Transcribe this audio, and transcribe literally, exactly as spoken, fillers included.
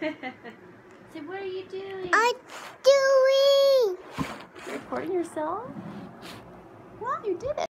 So what are you doing? I'm doing. You're recording yourself? Well, you did it.